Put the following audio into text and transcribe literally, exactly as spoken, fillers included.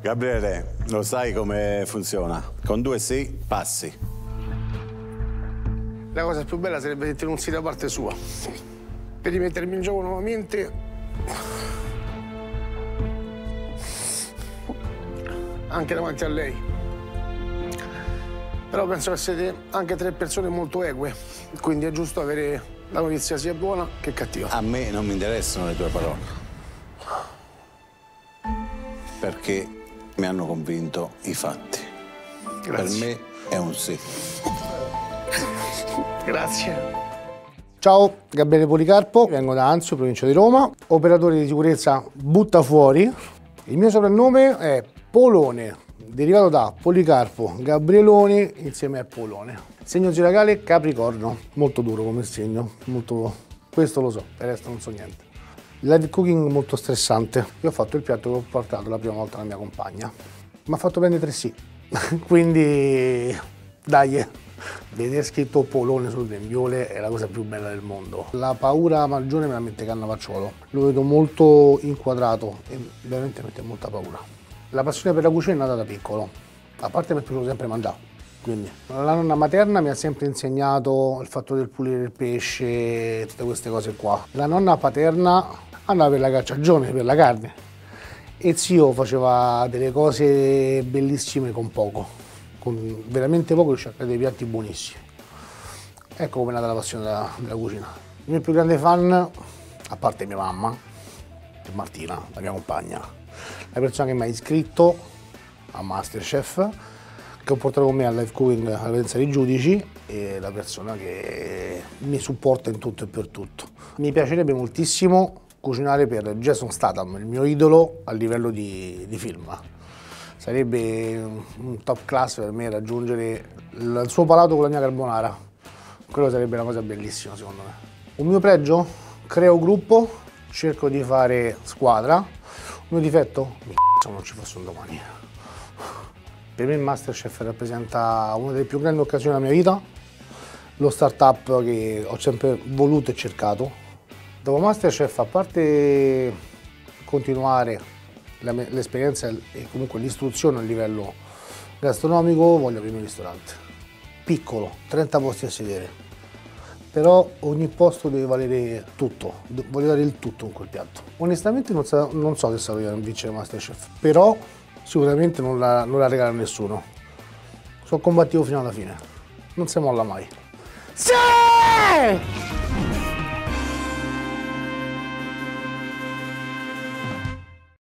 Gabriele, lo sai come funziona? Con due sì, passi. La cosa più bella sarebbe se tenessi da parte sua. Per rimettermi in gioco nuovamente. Anche davanti a lei. Però penso che siete anche tre persone molto eque. Quindi è giusto avere la notizia sia buona che cattiva. A me non mi interessano le tue parole. Perché mi hanno convinto i fatti. Grazie. Per me è un sì. Grazie. Ciao, Gabriele Policarpo, vengo da Anzio, provincia di Roma, operatore di sicurezza butta fuori. Il mio soprannome è Polone, derivato da Policarpo, Gabrielone insieme a Polone. Segno zodiacale Capricorno, molto duro come segno, molto... questo lo so, per il resto non so niente. Live cooking molto stressante. Io ho fatto il piatto che ho portato la prima volta alla mia compagna. Mi ha fatto prendere tre sì, quindi dai. Vedere scritto Polone sul grembiule è la cosa più bella del mondo. La paura maggiore me la mette Cannavacciuolo. Lo vedo molto inquadrato e veramente mette molta paura. La passione per la cucina è nata da piccolo. A parte mi è piaciuto sempre mangiare. Quindi la nonna materna mi ha sempre insegnato il fatto del pulire il pesce, tutte queste cose qua. La nonna paterna andava per la cacciagione, per la carne. E zio faceva delle cose bellissime con poco. Con veramente poco riusciva a fare dei piatti buonissimi. Ecco come è nata la passione della, della cucina. Il mio più grande fan, a parte mia mamma, è Martina, la mia compagna, la persona che mi ha iscritto a Masterchef, che ho portato con me al live cooking alla presenza dei giudici e la persona che mi supporta in tutto e per tutto. Mi piacerebbe moltissimo cucinare per Jason Statham, il mio idolo a livello di, di film. Sarebbe un top class per me raggiungere il suo palato con la mia carbonara. Quello sarebbe una cosa bellissima secondo me. Un mio pregio? Creo gruppo, cerco di fare squadra. Un mio difetto? Mi c***o non ci fosse un domani. Per me il Masterchef rappresenta una delle più grandi occasioni della mia vita, lo startup che ho sempre voluto e cercato. Dopo Masterchef, a parte continuare l'esperienza e comunque l'istruzione a livello gastronomico, voglio aprire un ristorante piccolo, trenta posti a sedere, però ogni posto deve valere tutto, voglio dare il tutto in quel piatto. Onestamente non so, non so se sarò a vincere Masterchef, però sicuramente non la, non la regala a nessuno. Sono combattivo fino alla fine, non si molla mai. Sì!